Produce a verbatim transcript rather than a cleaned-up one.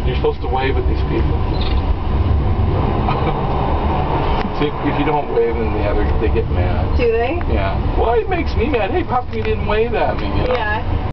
You're supposed to wave at these people. See, if you don't wave, then the other they get mad. Do they? Yeah. Well, it makes me mad. Hey, Puff, you didn't wave at me. You know? Yeah.